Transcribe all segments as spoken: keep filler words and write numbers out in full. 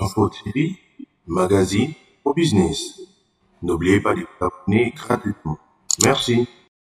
Info T V, magazine au business. N'oubliez pas de vous abonner gratuitement. Merci.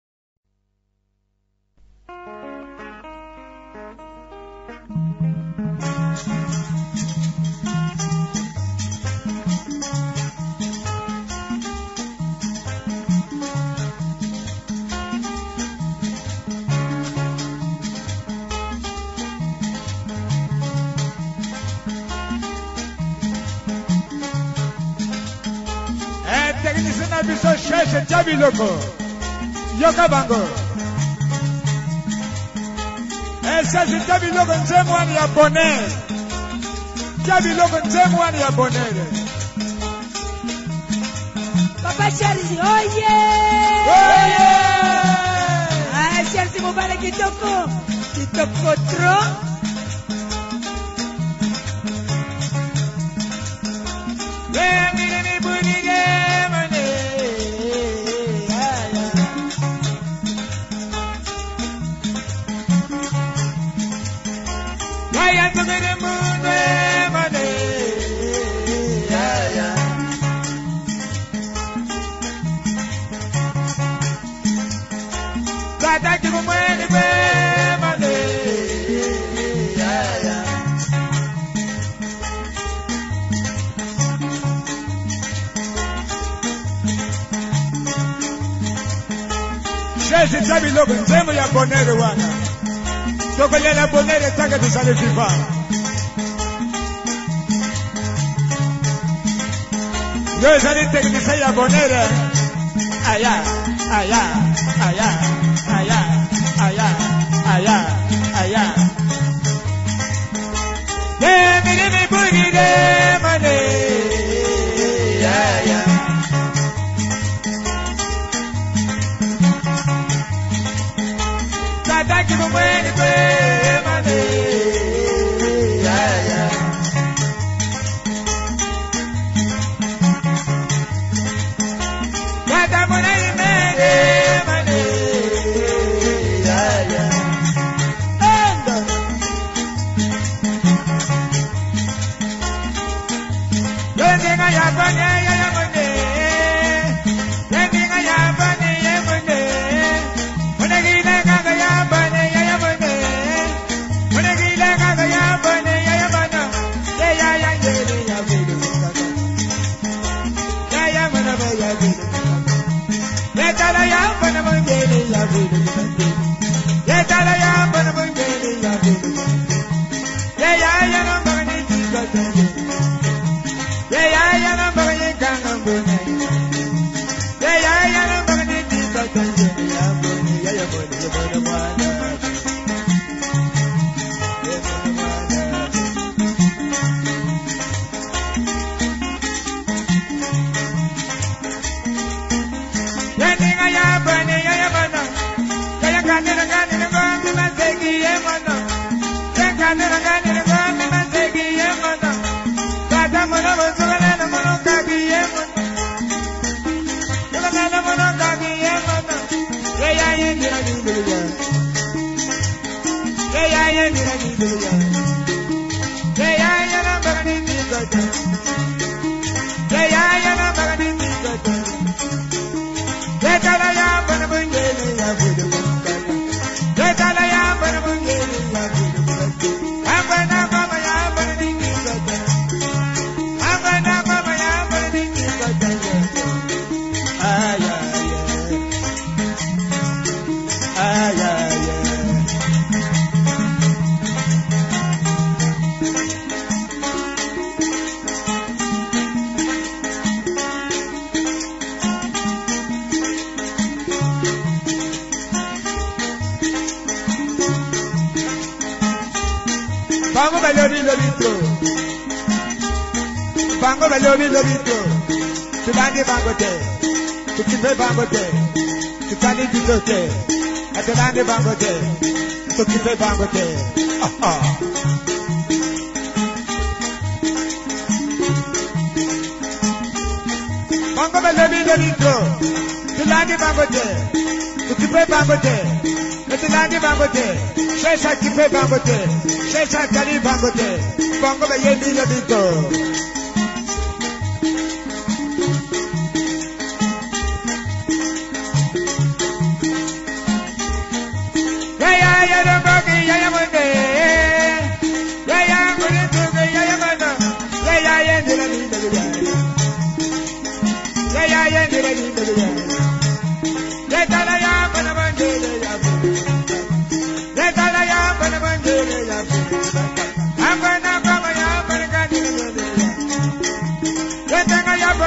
Technicien biso cherche Jabi Loko Yoka Bango. Eh, cherche Jabi Loko nzemu wani ya bonheur. Jabi Loko nzemu wani ya bonheur. Papa Charles, oye! Oye! Ah, Charles Mubale kitoko. Kitoko trop. Shezi Jabi Loko nzemu ya bonere wana. Toko yana bonere taka tusale FIFA. Yo zali teknisa ya bonere. Aya, aya, aya, aya, aya, aya, aya. De mi de mi boogie de mane. Aya. Thank you for waiting for my day. Yeah, yeah. Got that money in my day. Yeah, yeah. And don't think I have money, I have money. Don't think I have money, I have money. When I get that, I have money. Bango Belobi Lobito. Bango Belobi Lobito. Tubandi Bango Te. Tukipe Bango Te. Tukani Bito Te. Atulandi Bango Te. Tukipe Bango Te. Ah ah. Bango Belobi Lobito. Tulandi Bango Te. Tukipe Bango Te. Atulandi Bango Te. Shesha Kipe Bango Te. Shesha Kali Bango Te. Bango Belobi Lobito.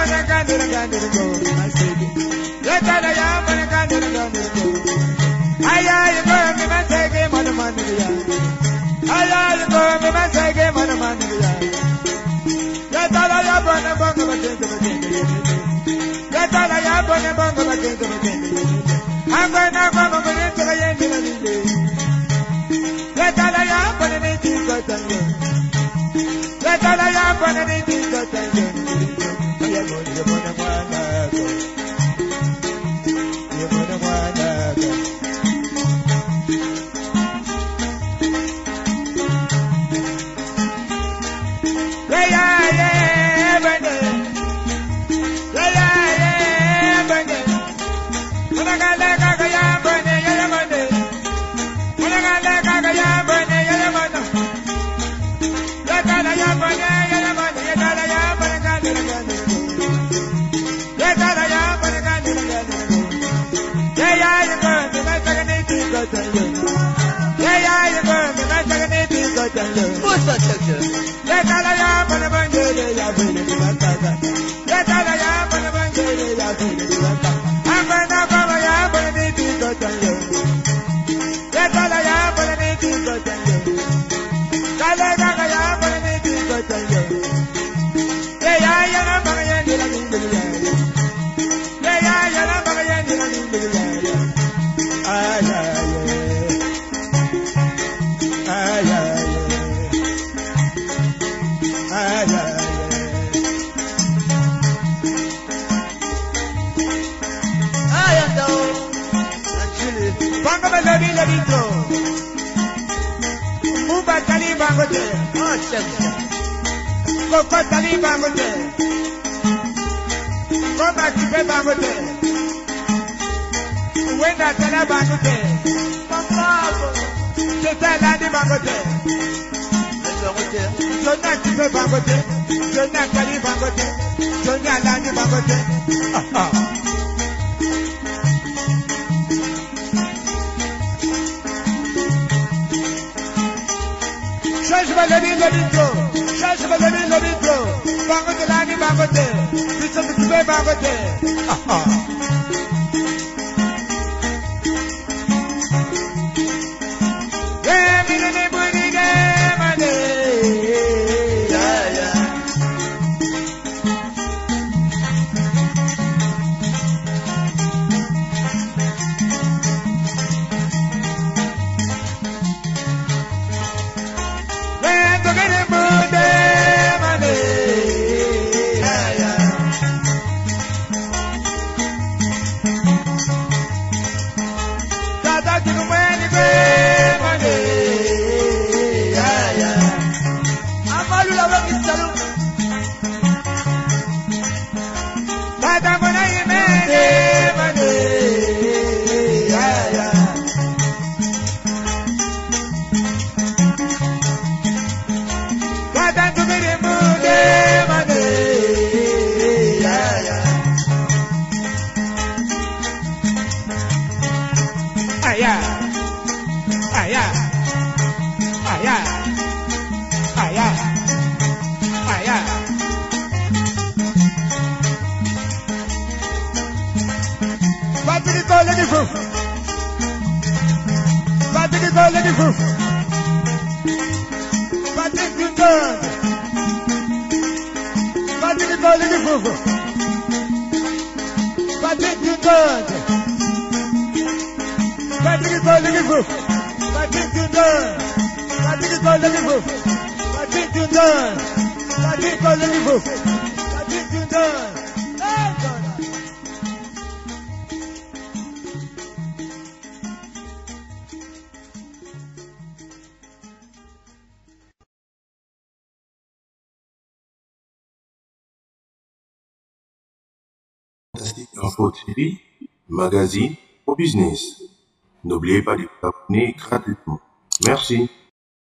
Info T V, magazine au business. N'oubliez pas de vous abonner gratuitement. Merci.